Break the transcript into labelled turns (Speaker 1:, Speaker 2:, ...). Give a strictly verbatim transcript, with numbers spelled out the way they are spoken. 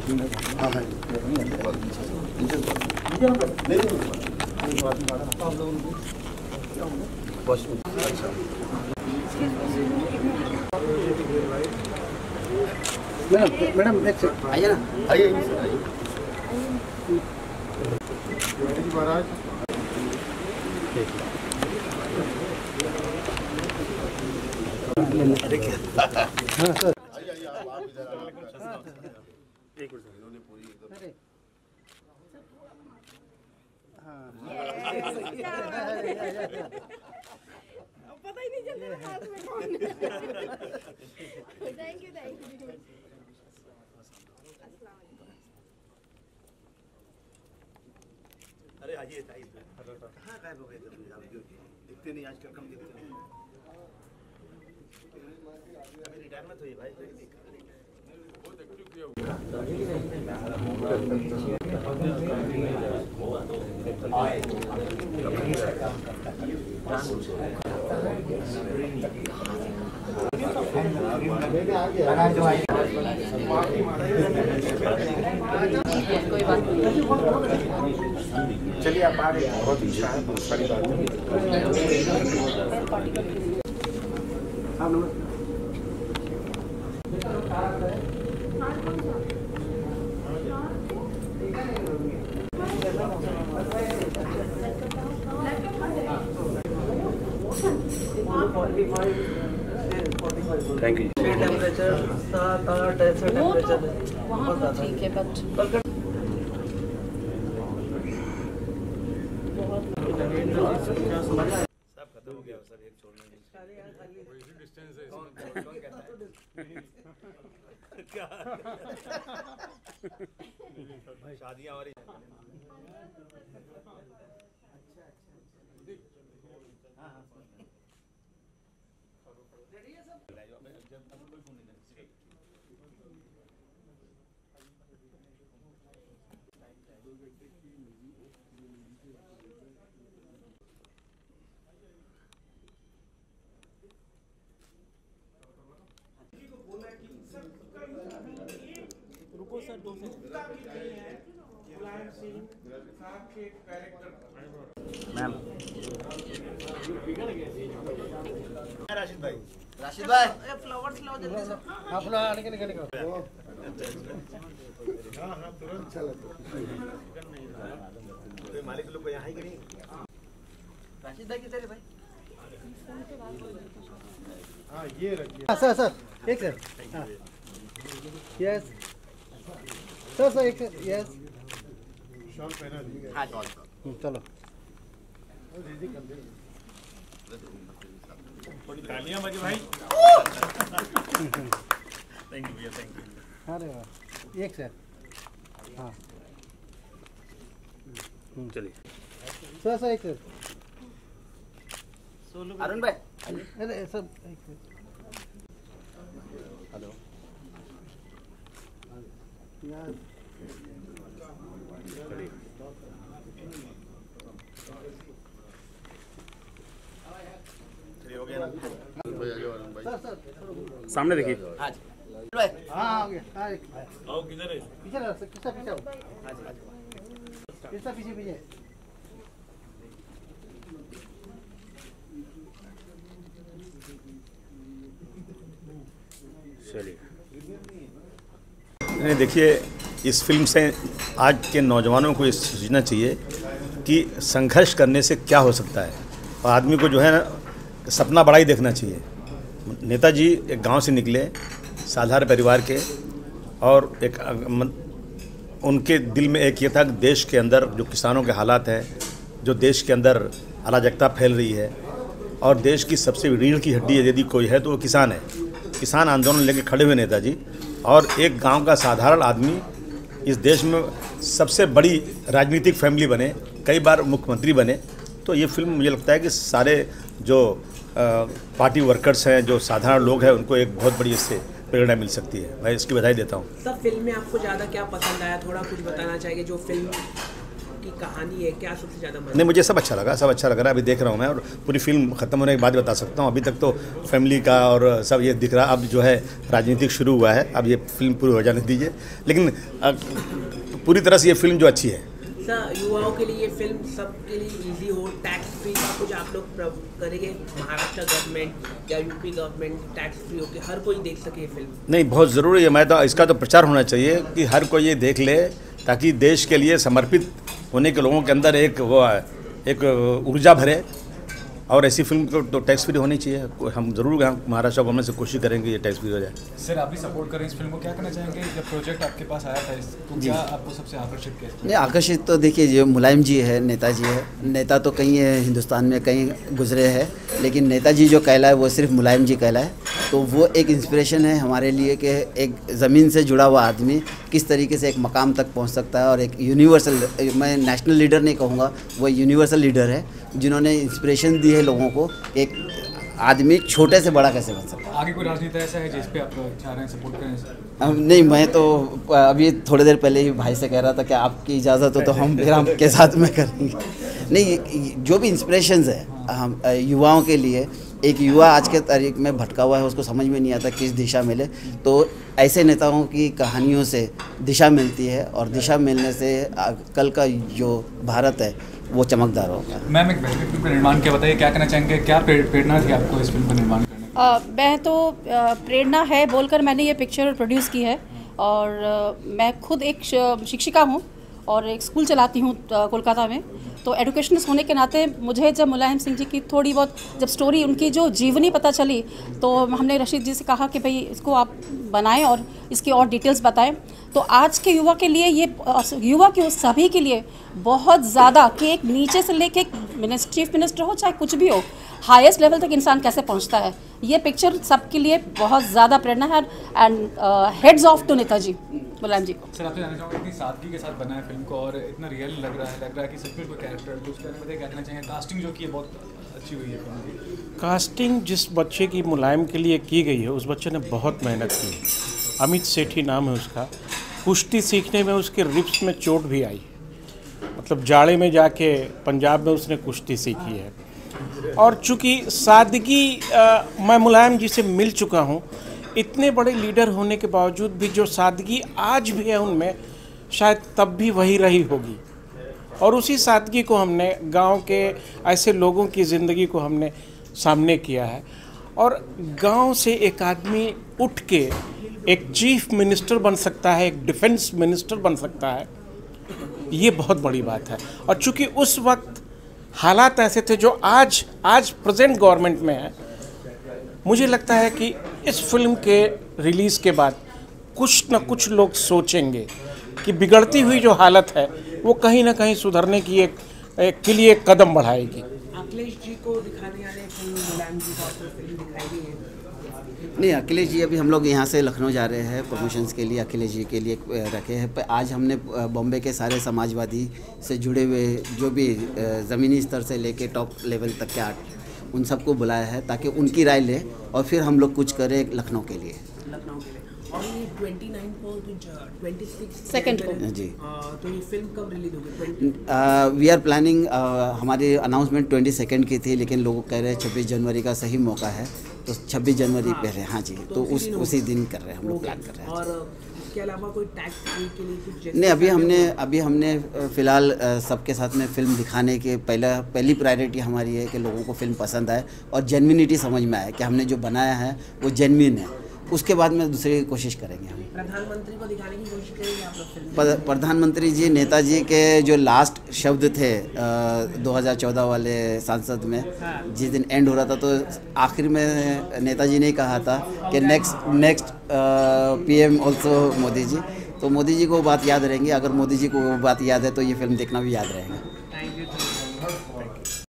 Speaker 1: हाँ भाई madam madam एक सेकंड आइए ना आइए महाराज हाँ सर एक मिनट इन्होंने पूरी एकदम हाँ
Speaker 2: पता ही नहीं चल रहा हाथ में कौन थैंक यू थैंक यू अस्सलाम वालेकुम
Speaker 3: अरे आइए आइए हाँ गायब हो गए दिखते नहीं आजकल कम दिखते हैं अभी रिटायरमेंट हुई भाई
Speaker 2: कोई बात नहीं
Speaker 1: चलिए आप आ गए बहुत इच्छा है बहुत सारी बात थैंक यू
Speaker 4: टेम्परेचर सात आठ ऐसा टेम्परेचर
Speaker 2: वहाँ तो ठीक है बट
Speaker 3: सब खत्म हो गया सर एक छोड़ने डिस्टेंस है कौन कहता है क्या शादियां हो रही
Speaker 4: रुको सर दो सेकंड
Speaker 1: मैम
Speaker 3: राशिद भाई
Speaker 1: राशिद भाई
Speaker 4: फ्लावर्स लाओ जल्दी से
Speaker 1: हाँ फुला निकल निकल निकल
Speaker 3: हाँ हाँ तुरंत चला तो मालिक लोग को यहाँ ही कि नहीं
Speaker 4: राशिद भाई किधर है भाई
Speaker 3: हाँ ये रखिए
Speaker 1: हाँ सर सर एक सर हाँ यस सर सर एक सर यस
Speaker 3: शॉल पहना दीजिए
Speaker 1: हाँ चलो
Speaker 3: तालियां बजे भाई थैंक यू भैया थैंक यू
Speaker 1: अरे वाह एक सर हाँ
Speaker 3: चलिए
Speaker 1: सर सर एक सर
Speaker 4: अरुण भाई
Speaker 1: अरे सर एक सर
Speaker 3: हेलो
Speaker 1: यार
Speaker 3: हो गया ना
Speaker 1: सर सर
Speaker 4: सामने देखिए
Speaker 1: हाँ हाँ हो गया हाँ
Speaker 3: आओ किधर है
Speaker 1: पीछे रहो किसका पीछे हो किसका पीछे पीछे
Speaker 3: चलिए देखिए इस फिल्म से आज के नौजवानों को ये सोचना चाहिए कि संघर्ष करने से क्या हो सकता है और आदमी को जो है ना सपना बड़ा ही देखना चाहिए। नेताजी एक गांव से निकले साधारण परिवार के और एक उनके दिल में एक ये था कि देश के अंदर जो किसानों के हालात हैं, जो देश के अंदर अराजकता फैल रही है और देश की सबसे रीढ़ की हड्डी यदि कोई है तो वो किसान है। किसान आंदोलन लेके खड़े हुए नेताजी और एक गांव का साधारण आदमी इस देश में सबसे बड़ी राजनीतिक फैमिली बने, कई बार मुख्यमंत्री बने। तो ये फिल्म मुझे लगता है कि सारे जो आ, पार्टी वर्कर्स हैं, जो साधारण लोग हैं, उनको एक बहुत बड़ी इससे प्रेरणा मिल सकती है। मैं इसकी बधाई देता हूँ।
Speaker 4: सर फिल्म में आपको ज़्यादा क्या पसंद आया, थोड़ा कुछ बताना चाहिए जो फिल्म
Speaker 5: की कहानी है, क्या सबसे ज़्यादा मजा?
Speaker 3: नहीं, मुझे सब अच्छा लगा, सब अच्छा लग रहा है। अभी देख रहा हूँ मैं, और पूरी फिल्म ख़त्म होने के बाद बता सकता हूँ। अभी तक तो फैमिली का और सब ये दिख रहा है। अब जो है राजनीतिक शुरू हुआ है, अब ये फिल्म पूरी हो जाने दीजिए, लेकिन पूरी तरह से ये फिल्म जो अच्छी है।
Speaker 5: सर, युवाओं के लिए ये फिल्म सबके लिए इजी हो, टैक्स फ्री का कुछ आप लोग करेंगे? महाराष्ट्र गवर्नमेंट या यूपी गवर्नमेंट टैक्स फ्री हो के हर कोई देख सके ये फिल्म?
Speaker 3: नहीं, बहुत ज़रूरी है। मैं तो इसका तो प्रचार होना चाहिए कि हर कोई ये देख ले, ताकि देश के लिए समर्पित होने के लोगों के अंदर एक वो एक ऊर्जा भरे। और ऐसी फिल्म को तो टैक्स फ्री होनी चाहिए। हम ज़रूर हम महाराष्ट्र गवर्नमेंट से कोशिश करेंगे ये टैक्स फ्री हो जाए।
Speaker 6: सर, आप भी सपोर्ट करें इस फिल्म को, क्या कहना चाहेंगे? जब प्रोजेक्ट आपके पास आया था तो क्या आपको सबसे आकर्षित किया?
Speaker 7: नहीं, आकर्षित तो देखिए जो मुलायम जी है, नेताजी है। नेता तो कहीं हिंदुस्तान में कहीं गुजरे हैं, लेकिन नेताजी जो कहलाए वो सिर्फ मुलायम जी कहलाए। तो वो एक इंस्पिरेशन है हमारे लिए कि एक ज़मीन से जुड़ा हुआ आदमी किस तरीके से एक मकाम तक पहुंच सकता है। और एक यूनिवर्सल, मैं नेशनल लीडर नहीं कहूँगा, वो यूनिवर्सल लीडर है जिन्होंने इंस्पिरेशन दी है लोगों को कि एक आदमी छोटे से बड़ा कैसे बन सकता है।
Speaker 6: आगे कोई राजनीति ऐसा है जिस पे आप चाह रहे हैं सपोर्ट करें?
Speaker 7: नहीं, मैं तो अभी थोड़ी देर पहले ही भाई से कह रहा था कि आपकी इजाज़त हो तो हम फिर आपके साथ में करेंगे। नहीं, जो भी इंस्पिरेशंस है हम युवाओं के लिए, एक युवा आज के तारीख में भटका हुआ है, उसको समझ में नहीं आता किस दिशा मिले, तो ऐसे नेताओं की कहानियों से दिशा मिलती है। और दिशा मिलने से कल का जो भारत है वो चमकदार होगा।
Speaker 6: मैम, एक बेहतरीन फिल्म का निर्माण क्या बताइए, क्या कहना चाहेंगे? क्या प्रेरणा थी आपको इस फिल्म का निर्माण करने की?
Speaker 8: आ, मैं तो आ, प्रेरणा है बोलकर मैंने ये पिक्चर प्रोड्यूस की है। और आ, मैं खुद एक शिक्षिका हूँ और एक स्कूल चलाती हूँ कोलकाता में। तो एजुकेशनिस्ट होने के नाते मुझे जब मुलायम सिंह जी की थोड़ी बहुत जब स्टोरी उनकी जो जीवनी पता चली, तो हमने रशीद जी से कहा कि भाई इसको आप बनाएं और इसकी और डिटेल्स बताएं। तो आज के युवा के लिए, ये युवा के सभी के लिए बहुत ज़्यादा कि एक नीचे से लेके मिनिस्टर, चीफ मिनिस्टर हो चाहे कुछ भी हो, हाईएस्ट लेवल तक इंसान कैसे पहुंचता है, ये पिक्चर सबके लिए बहुत ज़्यादा प्रेरणा है। And hats off to Netaji Mulayam ji को।
Speaker 6: सर, आपसे जानना चाहूँगा, इतनी सादगी के साथ बनाया फिल्म को और इतना रियल लग रहा है लग रहा है कि सच में कोई कैरेक्टर तो उसके बारे में क्या कहना चाहिए? कास्टिंग जो की है बहुत अच्छी हुई है फिल्म की।
Speaker 9: कास्टिंग जिस बच्चे की मुलायम के लिए की गई है, उस बच्चे ने बहुत मेहनत की। अमित सेठी नाम है उसका। कुश्ती सीखने में उसके रिब्स में चोट भी आई, मतलब जाड़े में जाके पंजाब में उसने कुश्ती सीखी है। और चूँकि सादगी, आ, मैं मुलायम जी से मिल चुका हूँ, इतने बड़े लीडर होने के बावजूद भी जो सादगी आज भी है उनमें, शायद तब भी वही रही होगी। और उसी सादगी को हमने गांव के ऐसे लोगों की ज़िंदगी को हमने सामने किया है। और गांव से एक आदमी उठ के एक चीफ मिनिस्टर बन सकता है, एक डिफेंस मिनिस्टर बन सकता है, ये बहुत बड़ी बात है। और चूँकि उस वक्त हालात ऐसे थे जो आज आज प्रेजेंट गवर्नमेंट में है, मुझे लगता है कि इस फिल्म के रिलीज़ के बाद कुछ न कुछ लोग सोचेंगे कि बिगड़ती हुई जो हालत है वो कहीं ना कहीं सुधरने की एक, एक के लिए एक कदम बढ़ाएगी।
Speaker 5: अखिलेश जी को दिखाने वाले फिल्म मुलायम जी को फिल्म दिखाई गई है?
Speaker 7: नहीं, अखिलेश जी अभी हम लोग यहाँ से लखनऊ जा रहे हैं प्रमोशंस के लिए, अखिलेश जी के लिए रखे हैं। पर आज हमने बॉम्बे के सारे समाजवादी से जुड़े हुए जो भी ज़मीनी स्तर से लेके टॉप लेवल तक के आर्ट, उन सबको बुलाया है ताकि उनकी राय ले और फिर हम लोग कुछ करें लखनऊ के लिए।
Speaker 5: लखनऊ के लिए। और ये उनतीस को छब्बीस
Speaker 8: सेकंड को
Speaker 7: जी,
Speaker 5: तो ये फिल्म कब रिलीज होगी?
Speaker 7: वी आर प्लानिंग, हमारी अनाउंसमेंट ट्वेंटी सेकेंड की थी, लेकिन लोग कह रहे हैं छब्बीस जनवरी का सही मौका है, तो छब्बीस जनवरी हाँ, पहले। हाँ जी, तो, तो उस उसी दिन कर रहे हैं हम लोग, प्लान कर रहे हैं।
Speaker 5: और इसके अलावा कोई टैक्स फ्री के लिए कुछ?
Speaker 7: नहीं, अभी हमने अभी हमने फ़िलहाल सबके साथ में फ़िल्म दिखाने के पहला पहली प्रायोरिटी हमारी है कि लोगों को फ़िल्म पसंद आए और जेन्युइनिटी समझ में आए कि हमने जो बनाया है वो जेन्युइन है। उसके बाद में दूसरी कोशिश करेंगे हम।
Speaker 5: प्रधानमंत्री को दिखाने की कोशिश करेंगे आप लोग फिल्म?
Speaker 7: प्रधानमंत्री जी, नेताजी के जो लास्ट शब्द थे दो हज़ार चौदह वाले सांसद में, जिस दिन एंड हो रहा था, तो आखिर में नेताजी ने कहा था कि next next PM also Modi ji. तो मोदी जी को बात याद रहेंगी। अगर मोदी जी को वो बात याद है तो ये फिल्म देखना भी याद रहेगा।